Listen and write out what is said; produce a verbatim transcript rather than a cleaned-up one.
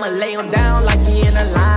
lay him down like he in a line.